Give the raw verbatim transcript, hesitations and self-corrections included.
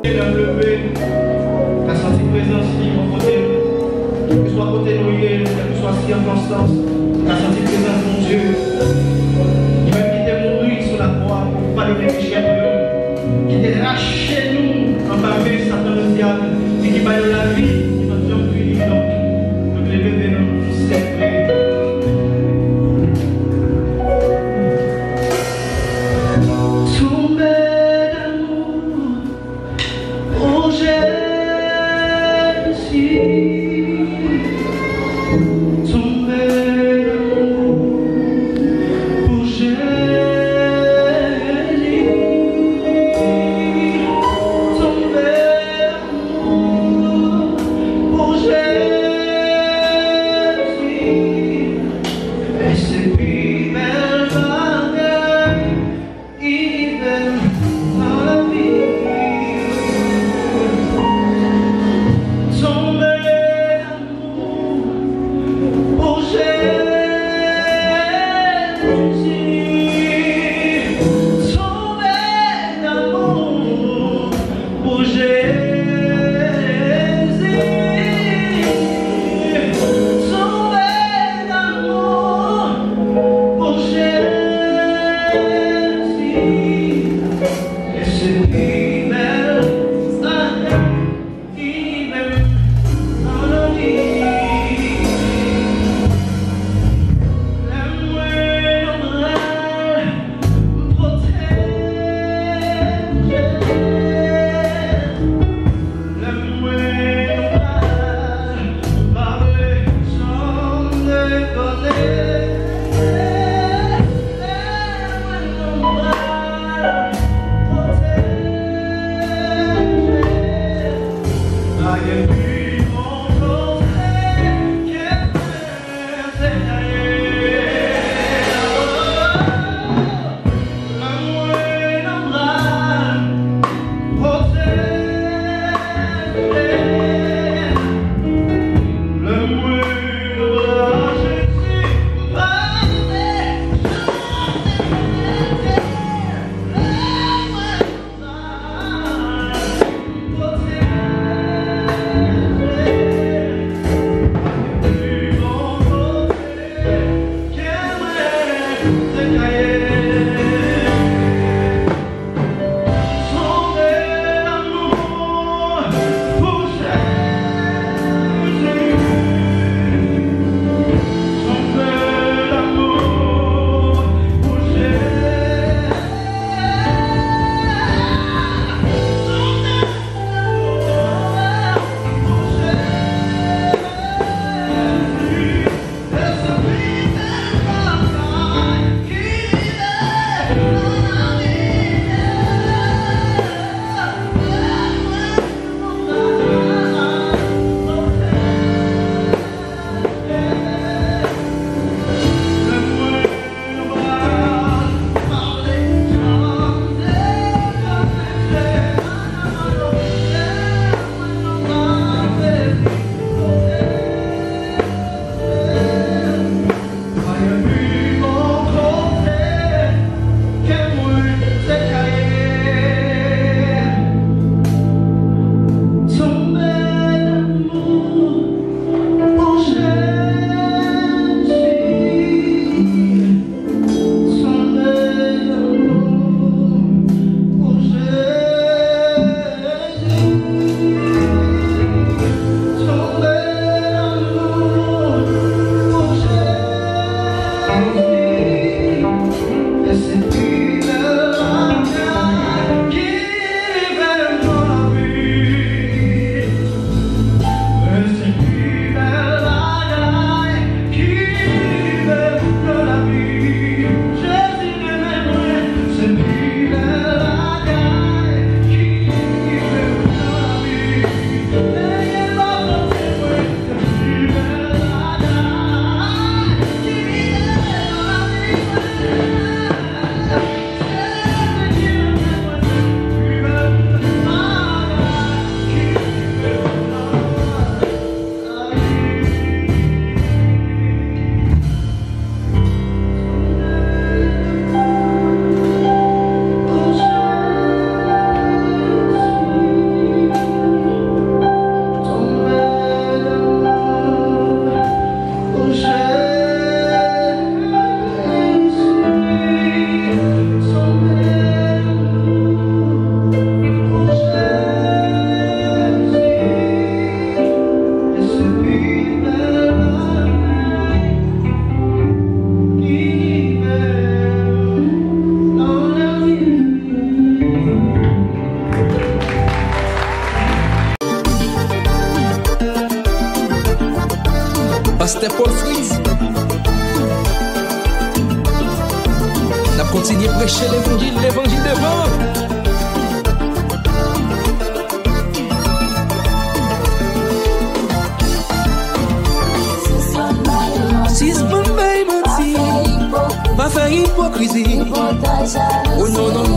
lever, qu'à sentir présence libre côté, que ce soit côté nous, que ce soit circonstance, qu'à sentir présence de mon Dieu. Il même qui t'est mourir sur la croix pour pas le péché de nous, qui t'est raché nous en pavé Satan le diable, et qui va dans la vie, qui va nous punir donc, nous lever nous servir. Yeah. pasteur Paul Fritz. N'a continué à prêcher l'évangile, l'évangile devant. Si ce bon bail menti, pas faire hypocrisie. Oh non, non,